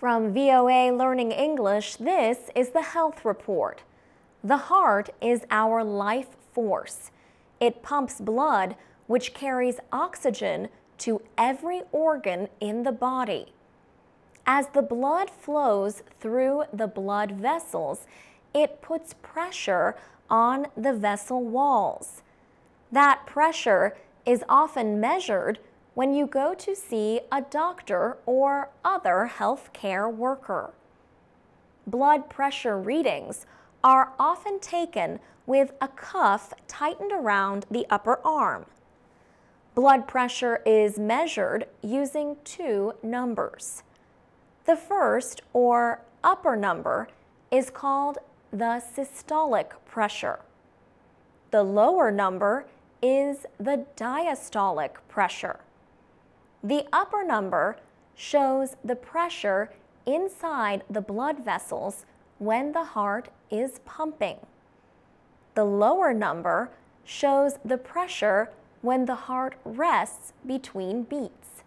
From VOA Learning English, this is the Health Report. The heart is our life force. It pumps blood, which carries oxygen to every organ in the body. As the blood flows through the blood vessels, it puts pressure on the vessel walls. That pressure is often measured when you go to see a doctor or other healthcare worker. Blood pressure readings are often taken with a cuff tightened around the upper arm. Blood pressure is measured using two numbers. The first, or upper number, is called the systolic pressure. The lower number is the diastolic pressure. The upper number shows the pressure inside the blood vessels when the heart is pumping. The lower number shows the pressure when the heart rests between beats.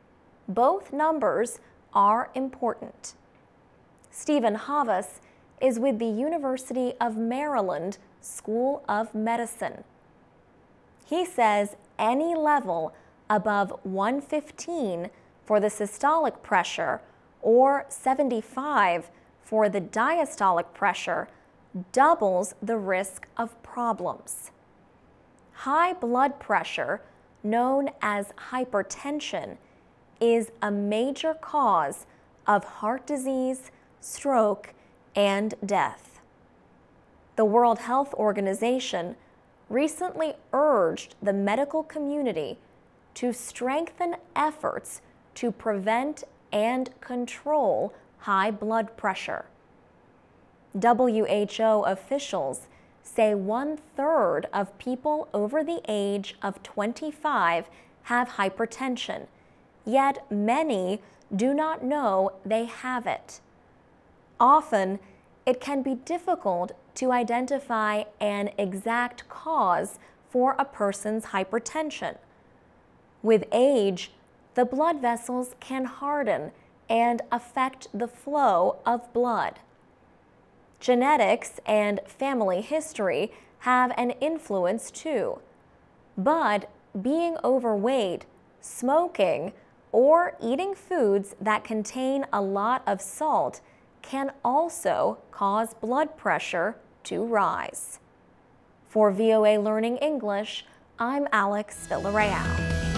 Both numbers are important. Stephen Havas is with the University of Maryland School of Medicine. He says any level above 115 for the systolic pressure or 75 for the diastolic pressure doubles the risk of problems. High blood pressure, known as hypertension, is a major cause of heart disease, stroke, and death. The World Health Organization recently urged the medical community to strengthen efforts to prevent and control high blood pressure. WHO officials say 1/3 of people over the age of 25 have hypertension, yet many do not know they have it. Often, it can be difficult to identify an exact cause for a person's hypertension. With age, the blood vessels can harden and affect the flow of blood. Genetics and family history have an influence too, but being overweight, smoking, or eating foods that contain a lot of salt can also cause blood pressure to rise. For VOA Learning English, I'm Alex Villarreal.